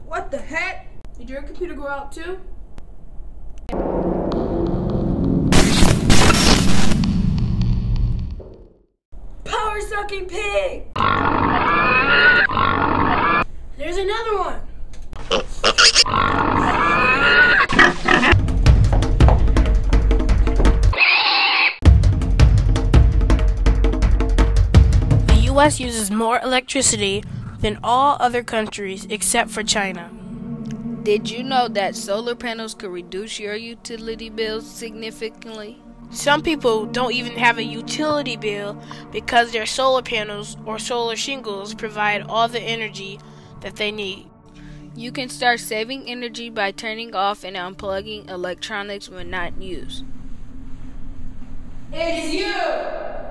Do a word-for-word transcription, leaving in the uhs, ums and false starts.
What the heck? Did your computer go out too? Power sucking pig! There's another one! The U S uses more electricity than all other countries except for China. Did you know that solar panels could reduce your utility bills significantly? Some people don't even have a utility bill because their solar panels or solar shingles provide all the energy that they need. You can start saving energy by turning off and unplugging electronics when not used. It's you!